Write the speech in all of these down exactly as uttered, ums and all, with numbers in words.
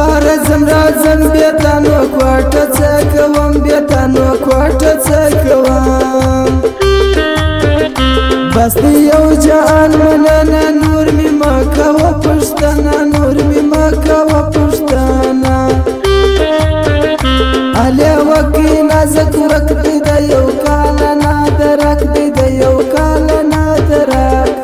رزم رازم بیتانو کوټه څه کوم بیتانو کوټه څه کوم بس یو جان مننه نور می مکوه پښتنه نور می مکوه پښتنه علي وکی نازک ورک دی د یو کال نه درک دی د یو کال نه درک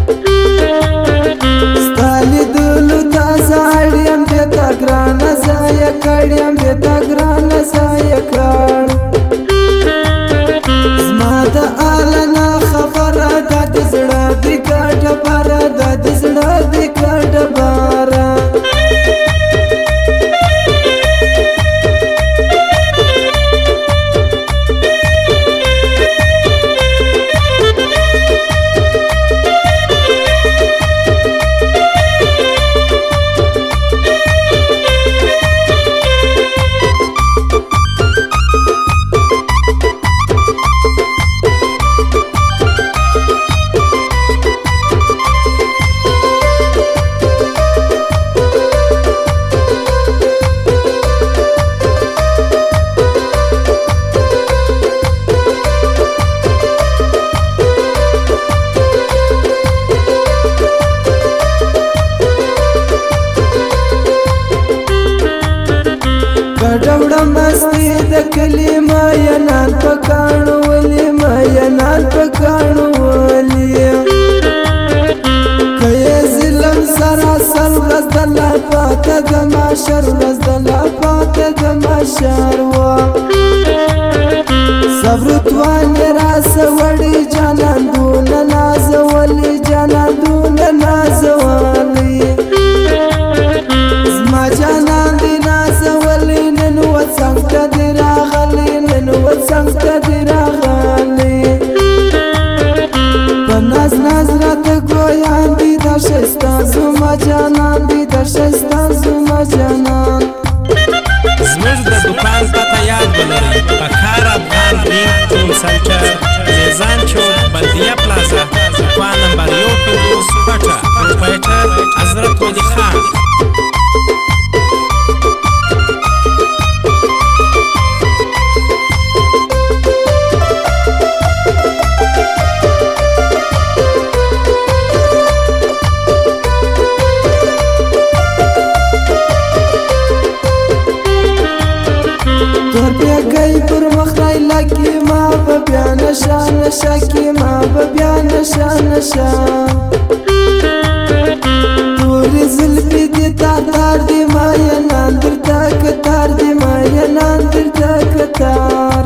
ستالی دلو تازه اړیم بیتا ګرانه ځای کړیم بیتا ګرانه ځای کړ زما د آلنا خبره ده د زړه د ګډه باره ده د زړه د ګډه باره ډوړه مستی د کلی مینان پکانو ولی مینان پکانو ولی که ظلم سراسر ورځ د الله پاته د محشر ورځ د الله پاته د محشر وه صبر توان یې راسوړي جانان دونه نازولي جانان دونه نازولي زما جانان دې نازولي څنګ ته دې راغلی نن و څنګ ته دې راغلی په ناز ناز راته ګویان دي دا ښایسته زما جانان دي دا ښایسته زما جانان زموږ د دوکان پته یاد ولرئ پکار افغان بینک ټول سنټر میزان چوک بلدیه پلازا دوکان نمبر یو پنځوس کوټه پروپرایټر حضرت ولی خان نشا نشا کی ما بیا نشا نشا توری زلفی دی تا تار دی ما یا ناندر تا کتار دی ما یا ناندر تا کتار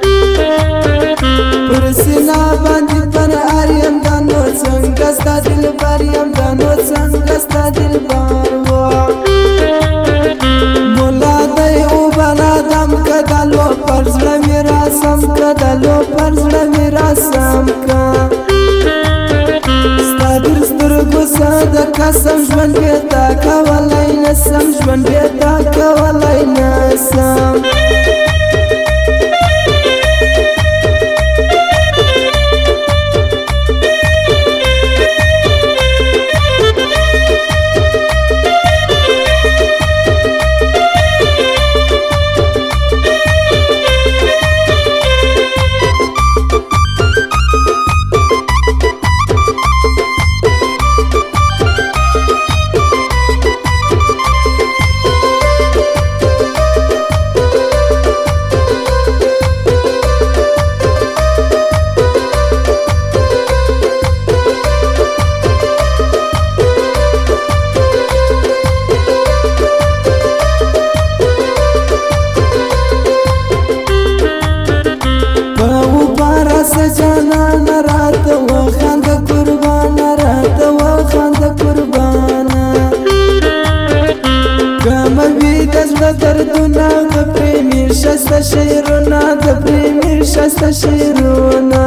پر سینا باندی پر آریم دانو څنګه دل باریم دانو څنګه ستا دل بار وا مولا دی او بلا دم کدالو پر زړه میرا سم کدالو پر زړه میرا سم کا ستا در سترګو ساده قسم ژوند بېتا کولی نسم ژوند بېتا کولی نسم دردونه د پریمي شسته شعرونه د پریمي شسته شعرونه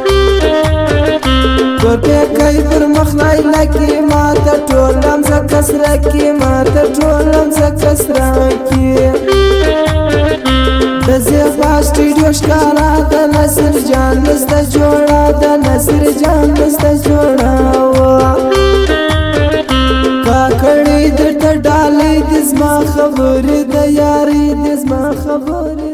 ګوتې کوي پر مخ لایلکي ما ته ټولم زه کسره کې ما ته ټولم زه کسره کې د زیبا سټوډیو ښکارا د نصر جان دسته جوړه د نصر جان دسته جوړه کاکړي درته ډالۍ د زما خبر خبرې